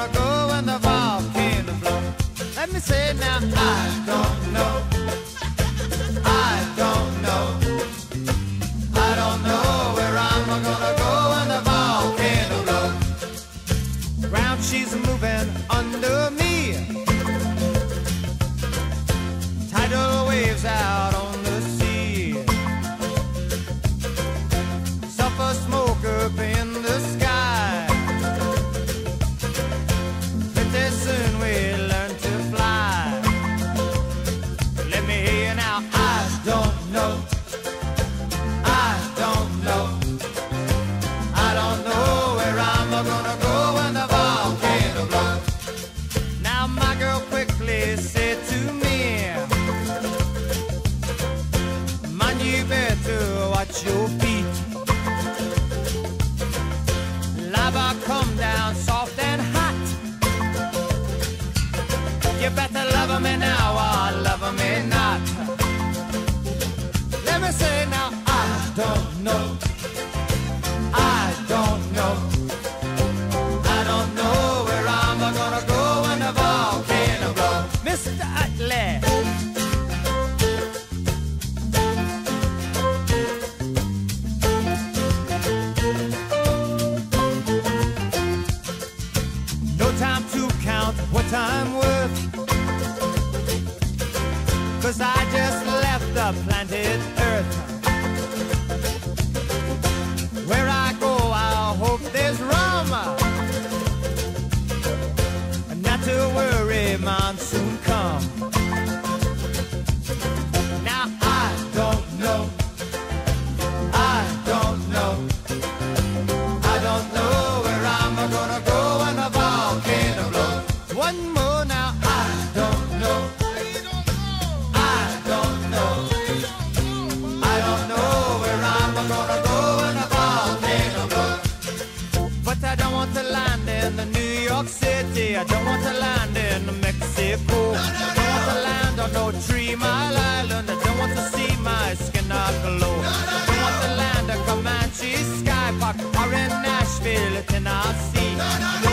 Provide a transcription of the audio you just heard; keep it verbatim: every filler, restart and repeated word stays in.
gonna go when the volcano blows? Let me say now, I don't know. I don't know. I don't know where I'm gonna go when the volcano blows. Ground she's moving under me. Tidal waves out on the sea. Sulfur smoke up in the sky. Pretty soon we'll learn to fly. Let me hear you now. I don't know. I don't know. I don't know where I'm gonna go when the volcano blows. Now my girl quickly said to me, man, you better watch your feet. Lava come down soft and hot. You better love me now or love me not. Let me say now, I don't know. I don't know. I don't know where I'm gonna go when the volcano blows. Mister Utley. No time to count what I'm worth, 'cause I just left the planet Earth. Where I go, I hope there's rum. Not to worry, monsoon come. Now I don't know. I don't know. I don't know where I'm gonna go when the volcano blows. One more now, I don't know. I don't know. I don't know where I'm gonna go when the volcano blows. But I don't want to land in the New York City. I don't want to land in Mexico. I don't want to land on no Three Mile Island. I don't want to see my skin glow. I don't want to land at Comanche Sky Park or in Nashville, Tennessee.